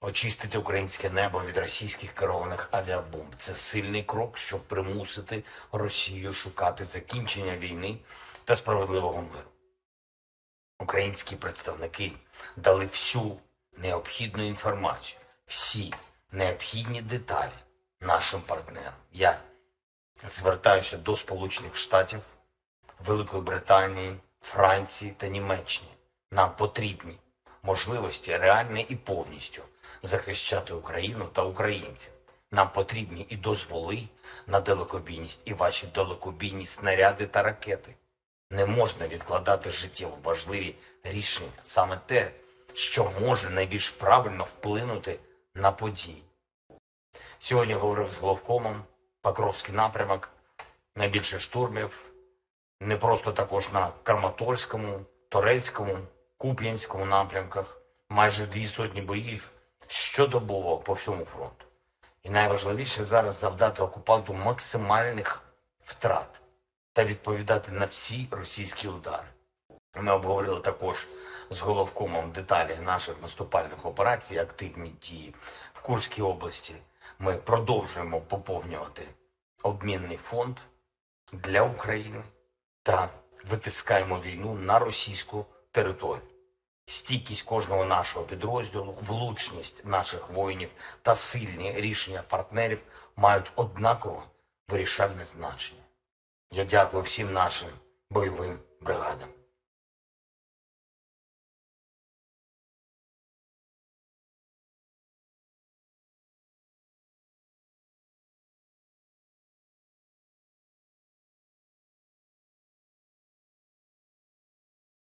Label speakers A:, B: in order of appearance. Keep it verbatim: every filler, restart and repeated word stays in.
A: Очистити українське небо від російських керованих авіабомб – це сильний крок, щоб примусити Росію шукати закінчення війни та справедливого миру. Українські представники дали всю необхідну інформацію, всі необхідні деталі нашим партнерам. Я звертаюся до Сполучених Штатів, Великої Британії, Франції та Німеччини. Нам потрібні можливості реально і повністю захищати Україну та українців. Нам потрібні і дозволи на далекобійність, і ваші далекобійні снаряди та ракети. Не можна відкладати життєво важливі рішення, саме те, що може найбільш правильно вплинути на події. Сьогодні говорив з головкомом, Покровський напрямок, найбільше штурмів, не просто також на Краматорському, Торецькому, Куп'янському напрямках, майже дві сотні боїв щодобово по всьому фронту. І найважливіше зараз завдати окупанту максимальних втрат та відповідати на всі російські удари. Ми обговорили також з головкомом деталі наших наступальних операцій, активні дії в Курській області. Ми продовжуємо поповнювати обмінний фонд для України та витискаємо війну на російську територію. Стійкість кожного нашого підрозділу, влучність наших воїнів та сильні рішення партнерів мають однаково вирішальне значення. Я дякую всім нашим бойовим бригадам.